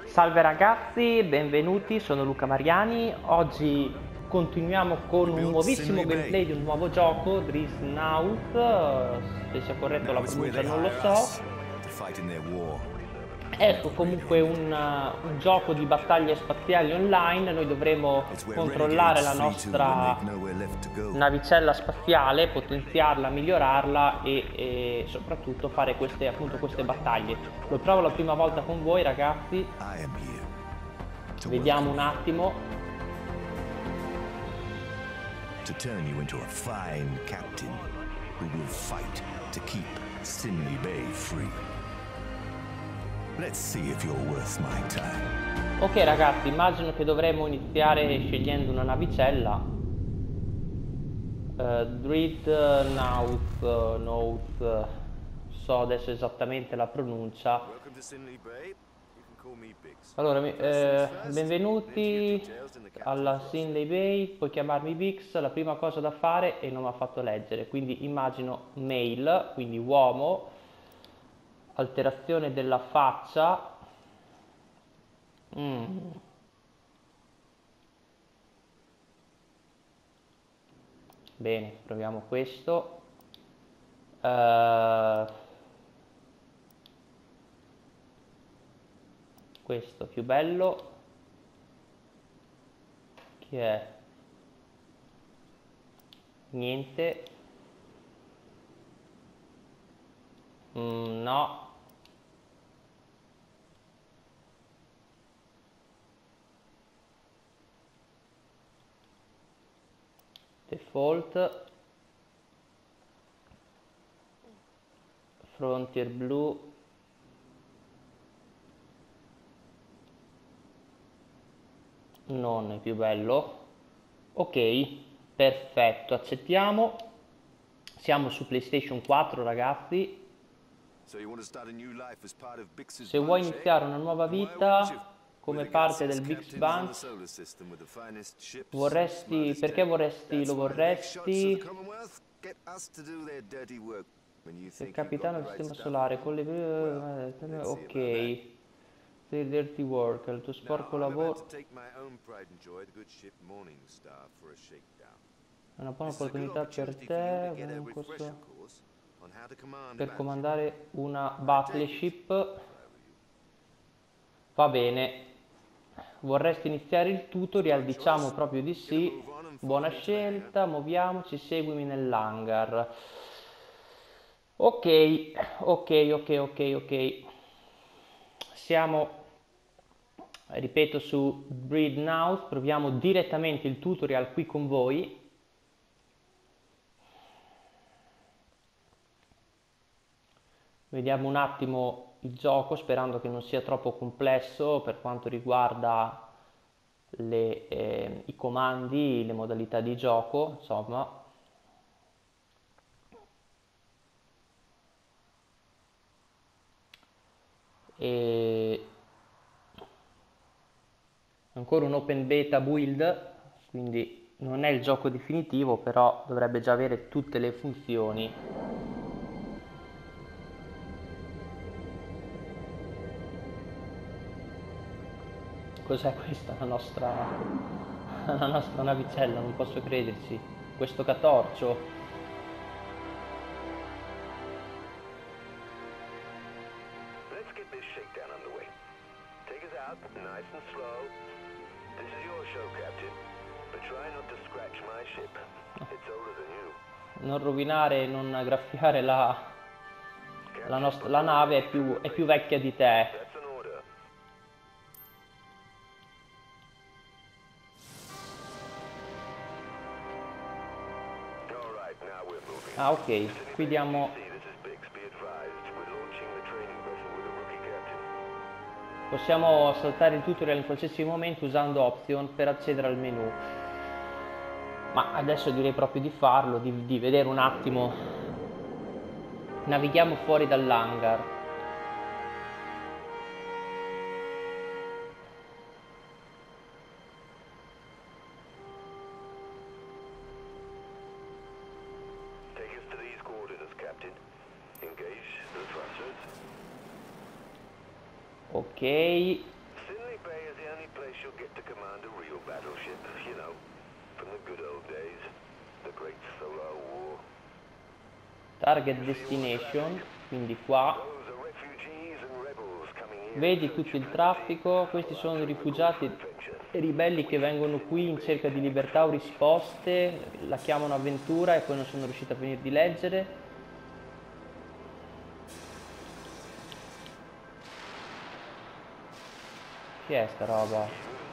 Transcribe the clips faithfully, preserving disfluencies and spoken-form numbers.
Salve ragazzi, benvenuti, sono Luca Mariani. Oggi continuiamo con un nuovissimo gameplay di un nuovo gioco, Dreadnought. Se sia corretto la pronuncia non lo so. Ecco, comunque un, uh, un gioco di battaglie spaziali online. Noi dovremo controllare la nostra navicella spaziale, potenziarla, migliorarla e, e soprattutto fare queste, appunto, queste battaglie. Lo provo la prima volta con voi ragazzi. Vediamo un attimo. To turn you into a fine captain who will fight to keep Sinley Bay free. Let's see if you're worth my time. Ok ragazzi, immagino che dovremo iniziare scegliendo una navicella. uh, Dreadnought, uh, Note, uh, so adesso esattamente la pronuncia. Allora, eh, benvenuti alla Sinley Bay, puoi chiamarmi Vix. La prima cosa da fare, e non mi ha fatto leggere, quindi immagino male, quindi uomo, alterazione della faccia. Mm. Bene, proviamo questo. Uh, questo più bello, che è niente. Mm, no. Default. Frontier blu. Non è più bello. Ok, perfetto, accettiamo. Siamo su PlayStation quattro ragazzi. Se vuoi iniziare una nuova vita come parte del Bix Bunch, vorresti, perché vorresti, lo vorresti? Il capitano del sistema solare con le... ok. Sei dirty work, il tuo sporco lavoro è una buona opportunità per te, un corso per comandare una battleship. Va bene, vorresti iniziare il tutorial? Diciamo proprio di sì. Buona scelta, muoviamoci, seguimi nell'hangar. Ok, ok, ok, ok, ok. Siamo, ripeto, su Dreadnought, proviamo direttamente il tutorial qui con voi. Vediamo un attimo il gioco, sperando che non sia troppo complesso per quanto riguarda le, eh, i comandi, le modalità di gioco, insomma. E ancora un open beta build, quindi non è il gioco definitivo, però dovrebbe già avere tutte le funzioni. Cos'è questa? La nostra, la nostra navicella, non posso crederci. Questo catorcio. Let's get this shakedown underway. Take us out nice and slow. This is your show, Captain. But try not to scratch my ship. It's older than you. Non rovinare, non graffiare la, la, nostra, la nave, è più, è più vecchia di te. That's an order. All right, now we're moving. Ah ok, qui diamo, See, this is Bix. Be advised, we're launching the training vessel with a rookie captain. possiamo saltare il tutorial in qualsiasi momento usando option per accedere al menu. Ma adesso direi proprio di farlo, di, di vedere un attimo. Navighiamo fuori dall'hangar. Take us to these coordinates, Captain. Engage the thrusters. Ok, Sinley Bay is the only place you'll get to command a real battleship, you know, from the good old days, the Great Solar War. Target destination, quindi qua. Vedi tutto il traffico, questi sono i rifugiati e ribelli che vengono qui in cerca di libertà o risposte, la chiamano avventura e poi non sono riuscito a finire di leggere. Che è sta roba?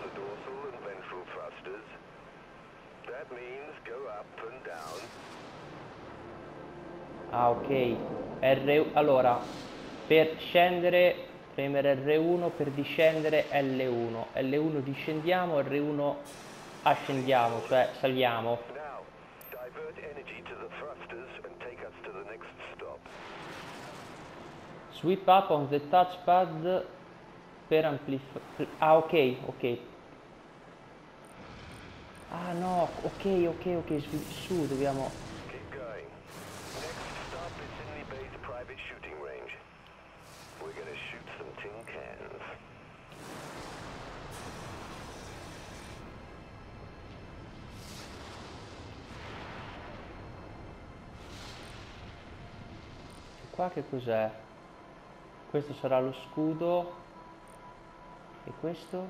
Ah, ok. R... Allora, per scendere premere R uno, per discendere L uno. L uno discendiamo, R uno ascendiamo, cioè saliamo. Sweep up on the touchpad per amplificare. Ah, ok, ok. Ah no, ok, ok, ok, su, su dobbiamo. Qua che cos'è? Questo sarà lo scudo. E questo?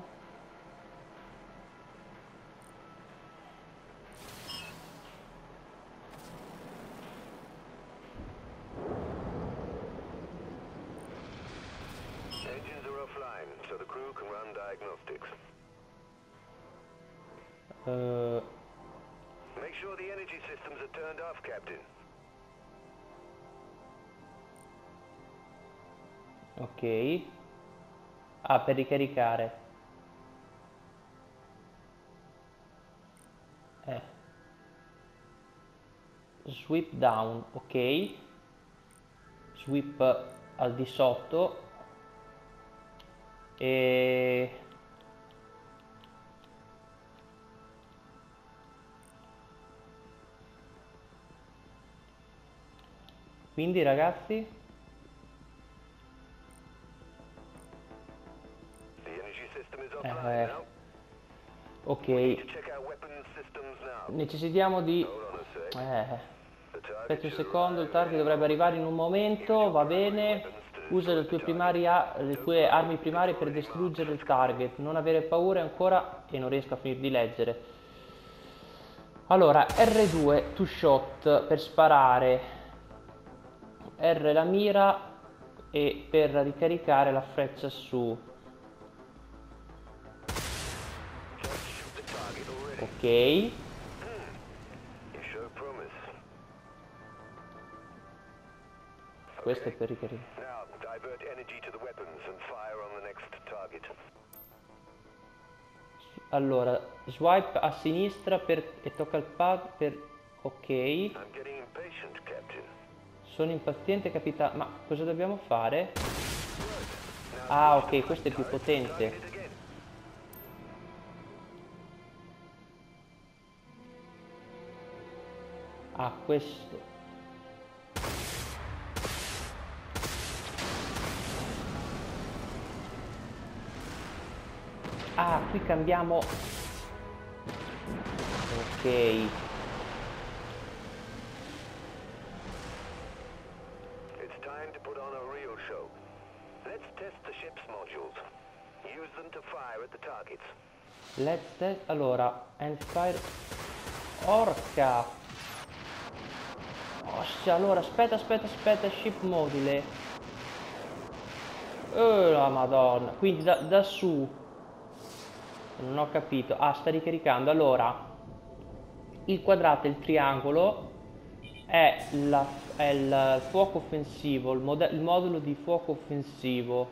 Engines are offline, so the crew can run diagnostics. Uh, Make sure the energy systems are turned off, Captain. Ok. Ah, per ricaricare. Eh. Sweep down, ok. Sweep al di sotto. E... Quindi ragazzi... Eh, ok, necessitiamo di eh, aspetta un secondo, il target dovrebbe arrivare in un momento, va bene, usa le tue, primaria, le tue armi primarie per distruggere il target, non avere paura ancora, e non riesco a finire di leggere. Allora, R due, two shot per sparare, R la mira e per ricaricare la freccia su. Ok. Questo è per ricaricare. Allora, swipe a sinistra per, e tocca il pad per... Ok. Sono impaziente, capitano. Ma cosa dobbiamo fare? Ah, ok, questo è più potente. Ah, questo. Ah, qui cambiamo. Ok. It's time to put on a real show. Let's test the ship's modules. Use them to fire at the targets. Let's test. Allora, and fire. Orca. Ossia, allora, aspetta, aspetta, aspetta, ship module. Oh, la madonna. Quindi da, da su. Non ho capito. Ah, sta ricaricando. Allora, il quadrato e il triangolo è, la, è il fuoco offensivo, il, mod il modulo di fuoco offensivo.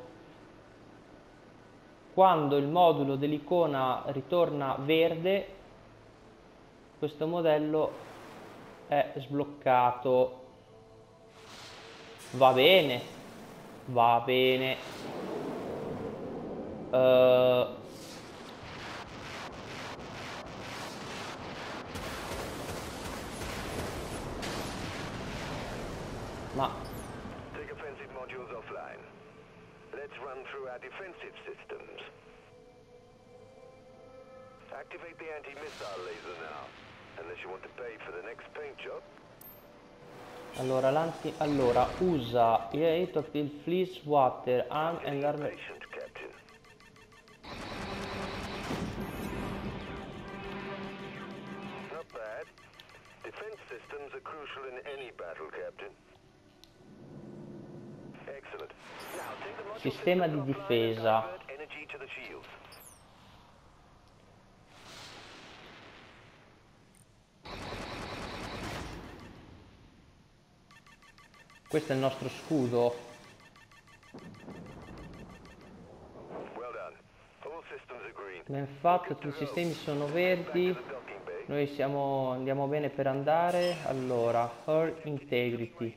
Quando il modulo dell'icona ritorna verde, questo modello è sbloccato. Va bene, va bene. Uh, ma Take offensive modules offline. Let's run through our defensive systems. Activate the anti-missile laser now, unless you want to pay for the next paint job. Allora, l'anti... allora, usa il il fleece water arm and armor. Patient, Captain. Not bad. Defense systems are crucial in any battle, Captain. Excellent. Now take the module Sistema di system offline and difesa. divert energy to the shields. Questo è il nostro scudo. Well done. All systems are green. Ben fatto, tutti i sistemi sono verdi. Docking bay. Noi siamo, andiamo bene per andare. Allora, Hull Integrity.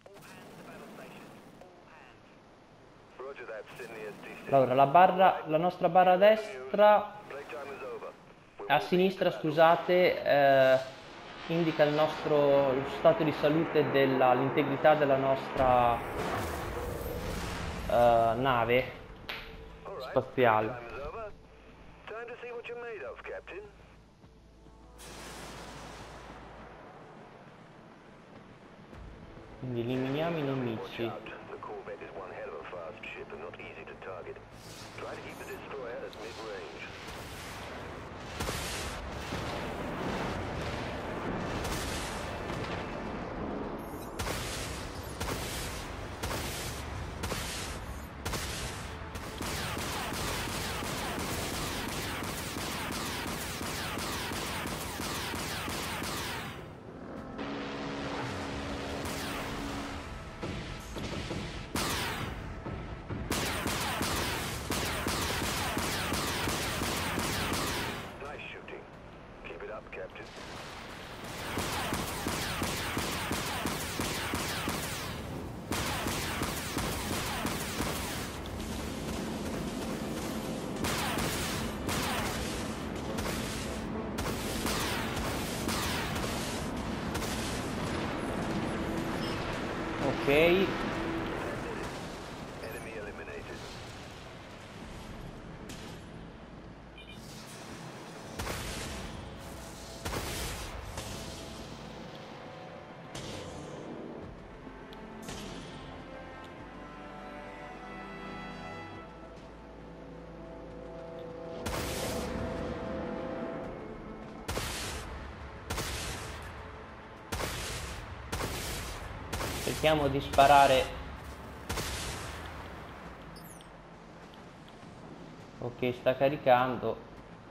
Roger that, Sydney S D C. Allora, la barra, la nostra barra a destra, Playtime is over. a sinistra, scusate, eh, indica il nostro lo stato di salute della l'integrità della nostra eh, nave All right. spaziale. Time is over. Time to see what you're made of, Captain. Quindi eliminiamo i nemici. Out. The Corvette is one hell of a fast ship and not easy to target. Try to keep the destroyer at mid-range. Nice shooting. Keep it up, Captain. Ok, Enemy eliminated. cerchiamo di sparare. Ok, sta caricando.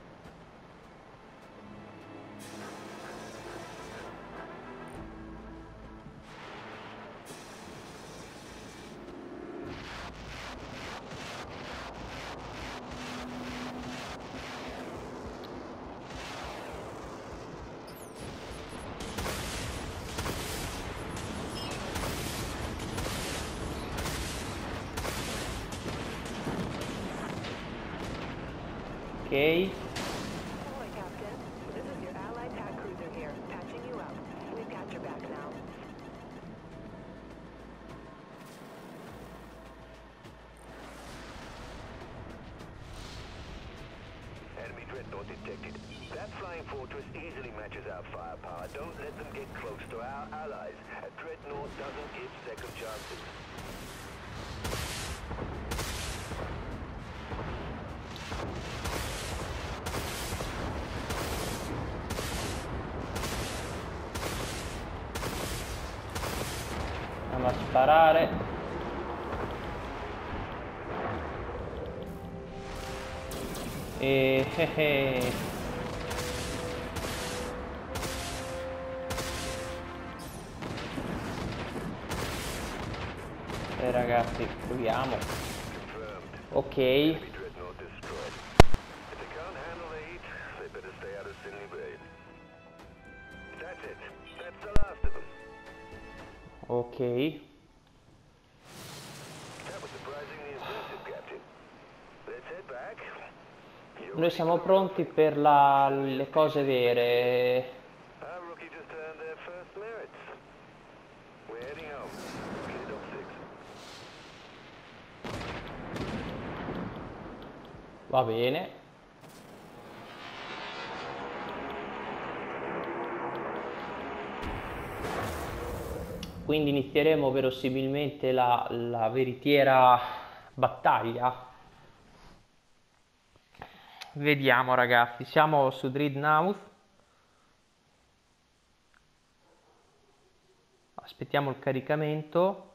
Ok. Ahoy, Captain. This is your allied attack cruiser here, patching you up. We've got your back now. Enemy dreadnought detected. That flying fortress easily matches our firepower. Don't let them get close to our allies. A dreadnought doesn't give second chances. Andiamo a sparare. E eh, eh. Eh, ragazzi, proviamo. Ok. Dreadnought destroyed. If they can't handle the heat, they better stay out of Sydney Bay. That's it. That's the last of them. Ok. That was surprisingly impressive, Captain. Let's head back. Noi siamo pronti per la- le cose vere. Our rookie just earned their first merits. We're heading home. Clear Dock six. Va bene. quindi inizieremo verosimilmente la, la veritiera battaglia. Vediamo ragazzi, siamo su Dreadnought. Aspettiamo il caricamento.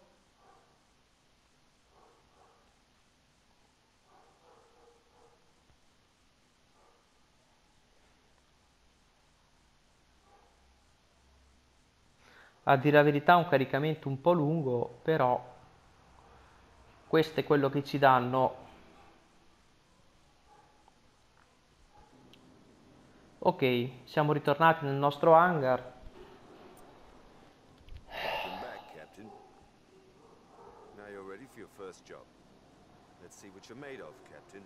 A dire la verità un caricamento un po' lungo, però questo è quello che ci danno. Ok, siamo ritornati nel nostro hangar. Welcome back, Captain. Now you're ready for your first job. Let's see what you're made of, Captain.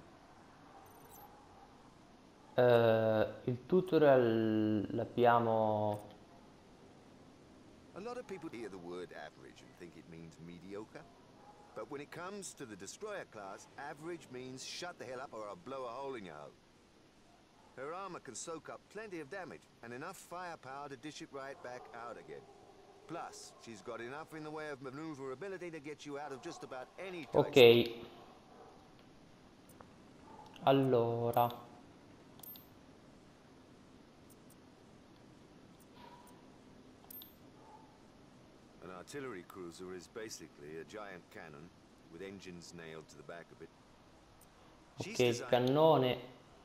Uh, il tutorial l'abbiamo... A lot of people hear the word average and think it means mediocre. But when it comes to the destroyer class, average means shut the hell up or I'll blow a hole in your hull. Her armor can soak up plenty of damage and enough firepower to dish it right back out again. Plus, she's got enough in the way of maneuverability to get you out of just about any type. Ok. Allora. An artillery cruiser is basically a giant cannon with engines nailed to the back of it. Ok, il cannone.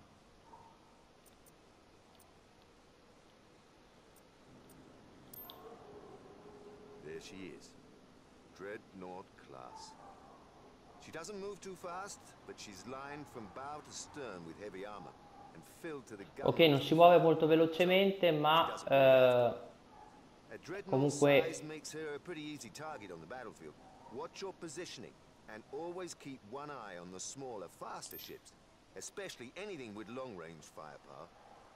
There she is. Dreadnought class. She doesn't move too fast, but she's lined from bow to stern with heavy armor and filled to the gun. Ok, non si muove molto velocemente, ma eh, comunque makes her a pretty easy target on the battlefield. Watch your positioning and always keep one eye on the smaller, faster ships, especially anything with long-range firepower.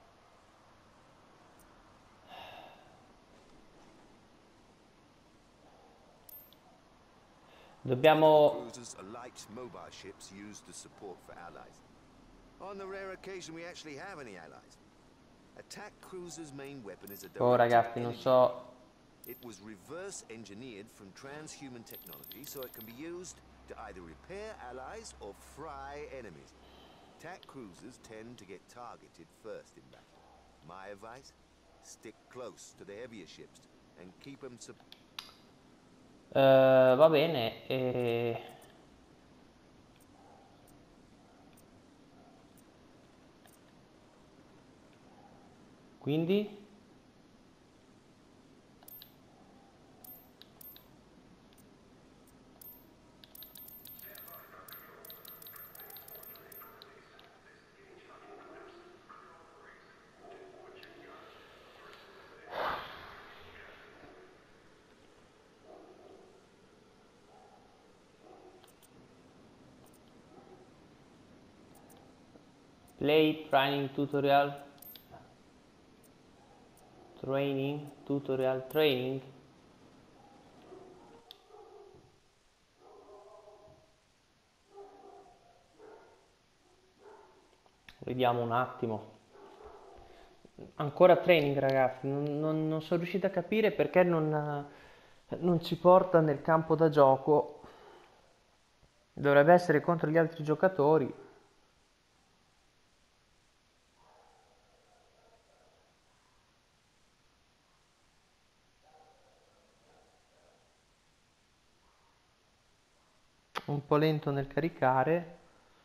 dobbiamo... Cruisers are light, mobile ships used to support for allies. On the rare occasion we actually have any allies. Attack cruiser's main weapon is a Oh ragazzi, non so... It was reverse engineered from transhuman technology, so it can be used to either repair allies or fry enemies. Attack cruisers tend to get targeted first in battle. My advice? Stick close to the heavier ships and keep them sub- Uh, va bene, e... quindi? Play training tutorial. Training, tutorial, training. Vediamo un attimo. Ancora training ragazzi, non, non, non sono riuscito a capire perché non, non ci porta nel campo da gioco. Dovrebbe essere contro gli altri giocatori. Un po' lento nel caricare.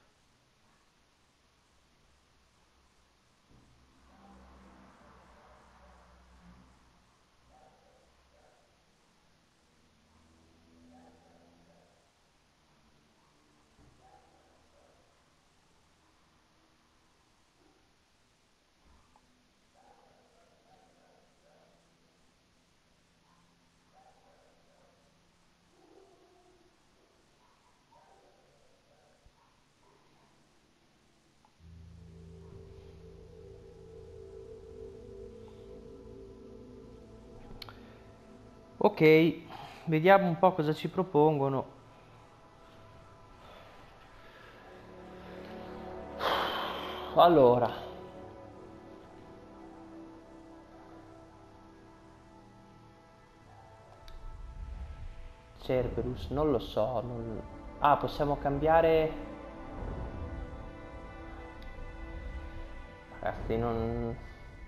Ok, vediamo un po' cosa ci propongono. Allora, Cerberus, non lo so. Non... Ah, possiamo cambiare... Ragazzi, non...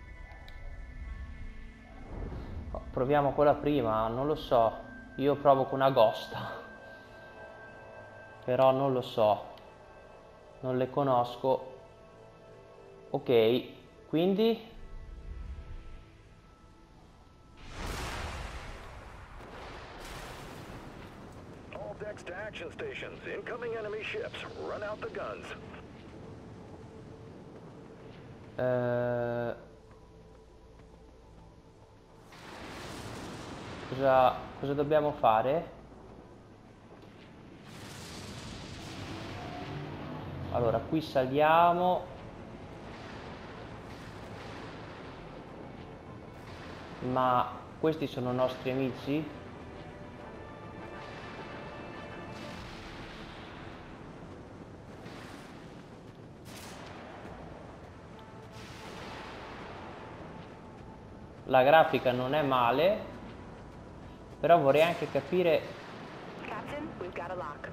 Oh, proviamo quella prima, non lo so. Io provo con Agosta. Però non lo so. Non le conosco. Ok, quindi... All decks to action stations. Incoming enemy ships. Run out the guns. Eh... Cosa, cosa dobbiamo fare? Allora, qui saliamo. Ma questi sono nostri amici? La grafica non è male, però vorrei anche capire... Captain, we've got a lock.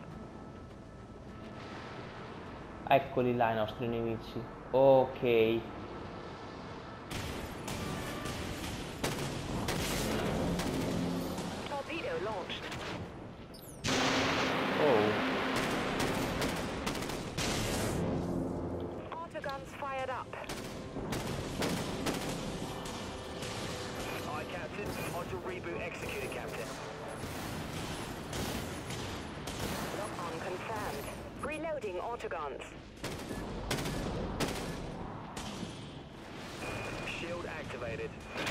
Eccoli là i nostri nemici. Ok. Torpedo launched. Oh. Autoguns fired up. Aye, Captain. Auto reboot executed, Captain. Lock on confirmed. Reloading autoguns. Shield activated.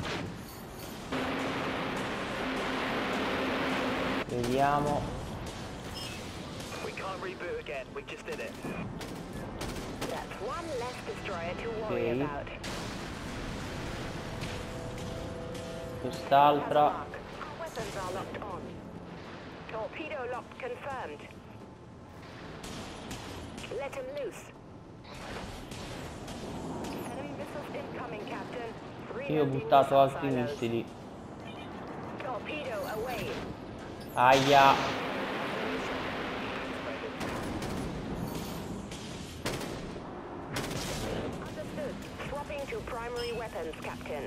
Vediamo. We can't reboot again. We just did it. That's one less destroyer to worry Okay. about. Quest'altra. Our weapons are locked on. Torpedo locked confirmed. Let him loose. Enemy missiles incoming, Captain. Io ho Reloading buttato missile altri silos. missili. Torpedo away. Aia. Understood. Swapping to primary weapons, Captain.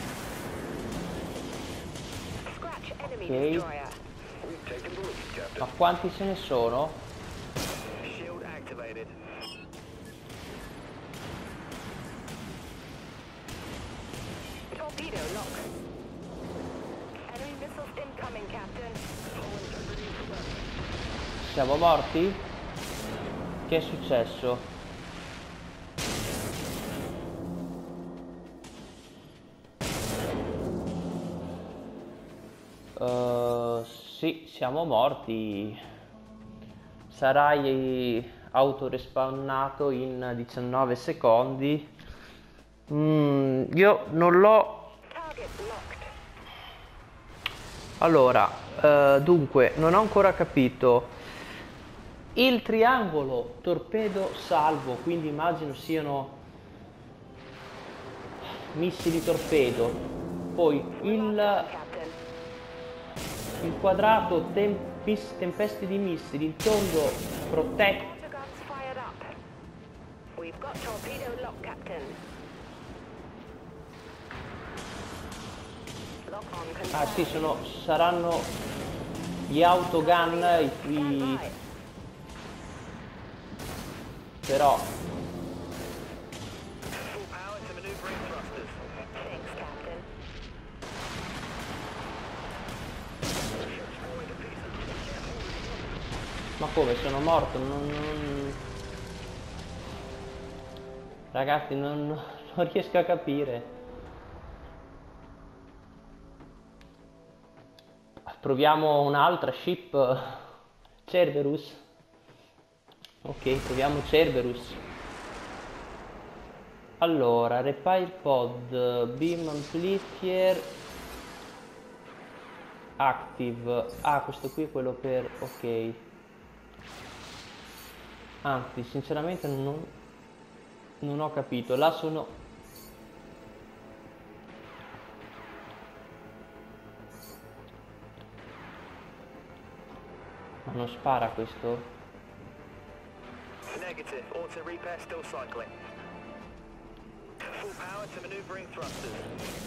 Scratch enemy Okay. destroyer. We've taken the lead, Captain. Ma quanti ce ne sono? Shield activated. Torpedo lock. Enemy missiles incoming, Captain. Siamo morti? Che è successo? Uh, sì, siamo morti. Sarai autorespawnato in diciannove secondi. Mm, io non l'ho... Target locked. Allora, eh, dunque, non ho ancora capito. Il triangolo torpedo salvo, quindi immagino siano missili torpedo. Poi il, Captain. il quadrato tempis- tempeste di missili, il tondo protetto. Autoguns fired up. We've got torpedo lock, Captain. Lock on confirmed. Ah sì, sono, saranno gli autogun, i, Stand i by. però Full power to maneuvering thrusters. Thanks, Captain. ma come sono morto? Non, non... Ragazzi, non, non riesco a capire. Proviamo un'altra ship. Cerberus. Ok, proviamo Cerberus. Allora, repair pod, beam amplifier active. Ah, questo qui è quello per... ok. Anzi, sinceramente non, non ho capito. Là sono... Ma non spara questo? Negative. Auto repair still cycling. Full power to maneuvering thrusters.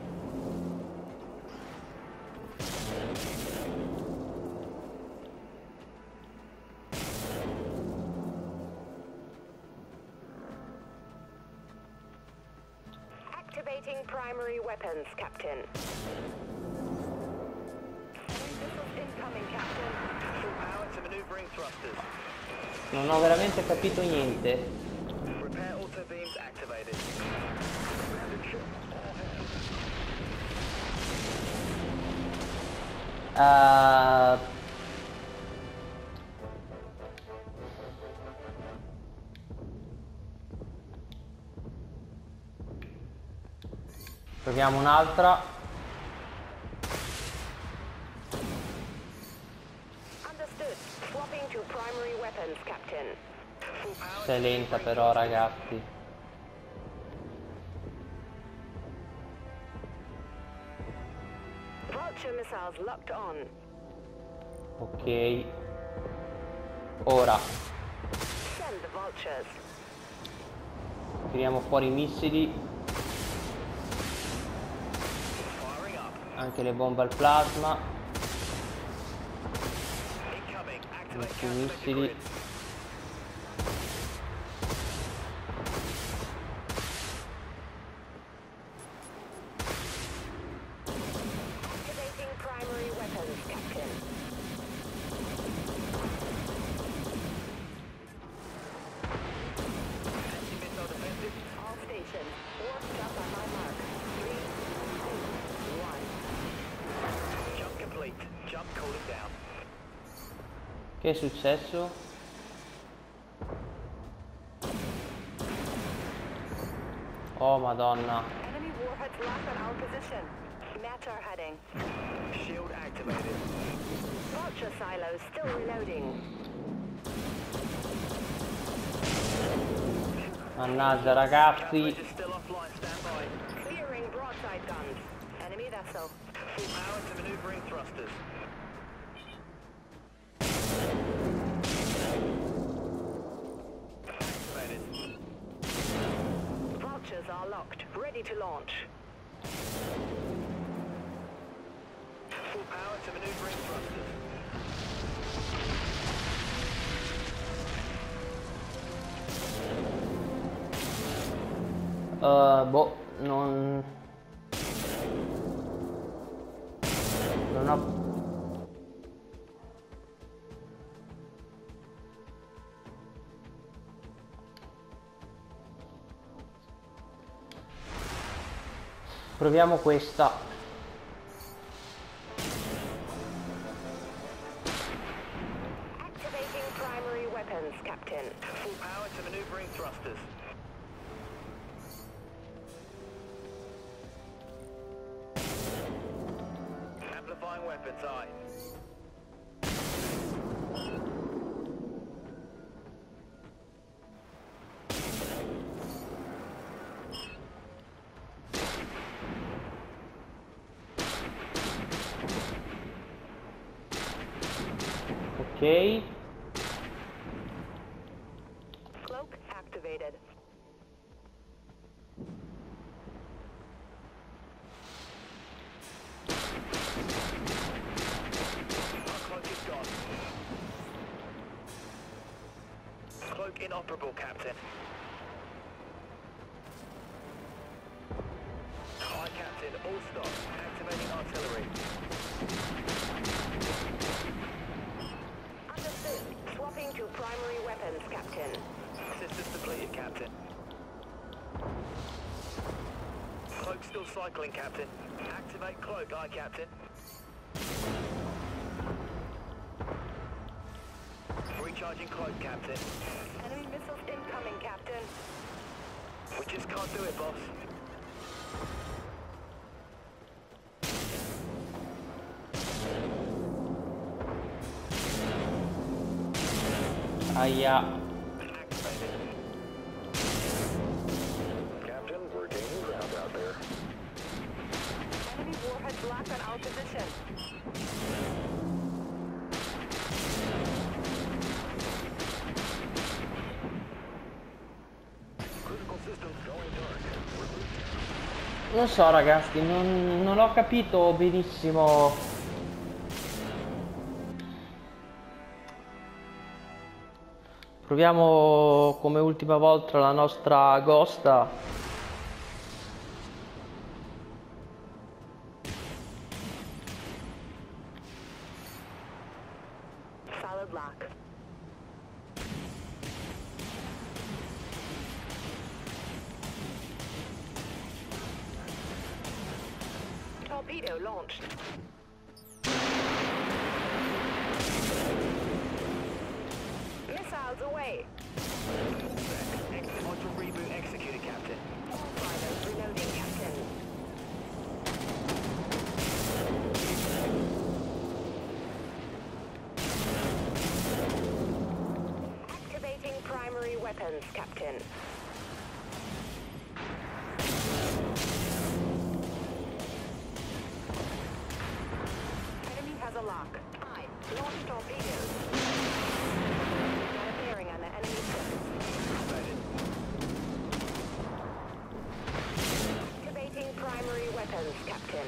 Activating primary weapons, Captain. Missiles incoming, Captain. Full power to maneuvering thrusters. Non ho veramente capito niente. Repair auto beams activated. Uh... Proviamo un'altra. Understood. Swapping to primary weapons, Captain. Sei lenta però, ragazzi. Vulture missiles locked on. Ok. Ora Send the vultures. tiriamo fuori i missili. Firing up. Anche le bombe al plasma. Incoming. Activate Metti i counter missili. grid. Activating primary weapons, Captain. Anti-missile defensive. All stations. Warp up on my mark. Three, two, one. Jump complete. Jump cooling down. Che è successo? Oh madonna. Enemy warheads locked on our position. Match our heading. Shield activated. Vulture silos still reloading. Mannaggia ragazzi. Calculator still offline. Stand by. Clearing broadside guns. Enemy vessel. Full power to maneuvering thrusters. Activated. Vultures are locked. Ready to launch. Full power to maneuvering thrusters. Uh, boh, non... Non ho... Proviamo questa. Activating primary weapons, Captain. Full power to maneuvering thrusters. Amplifying weapons, aye. Ok. Cloak activated. Our cloak is gone. Cloak inoperable, Captain. Aye, Captain. All stop. Activating artillery. Understood. Swapping to primary weapons, Captain. Systems depleted, Captain. Cloak still cycling, Captain. Activate cloak, aye, Captain. Recharging cloak, Captain. Enemy missiles incoming, Captain. We just can't do it, boss. Aia. Activated. Captain, we're gaining ground out there. Enemy warheads locked on our position. Non so ragazzi, non, non ho capito benissimo. Proviamo come ultima volta la nostra agosta. Solid lock. Torpedo launched. Missiles away. Module reboot executed, Captain. All pilots reloading, Captain. Activating primary weapons, Captain. Enemy has a lock. I launch torpedoes. Got a bearing on the enemy ship. Activating primary weapons, Captain.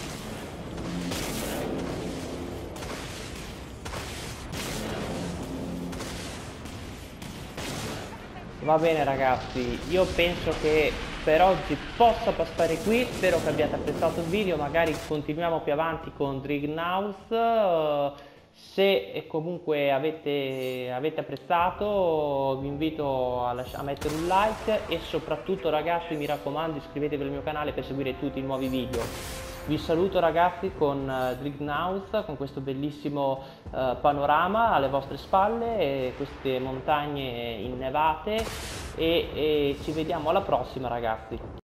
Va bene ragazzi, io penso che per oggi possa passare qui, spero che abbiate apprezzato il video, magari continuiamo più avanti con Dreadnought. Se comunque avete, avete apprezzato vi invito a, a mettere un like e soprattutto ragazzi mi raccomando iscrivetevi al mio canale per seguire tutti i nuovi video. Vi saluto ragazzi con uh, Dreadnought, con questo bellissimo uh, panorama alle vostre spalle e queste montagne innevate e, e ci vediamo alla prossima ragazzi.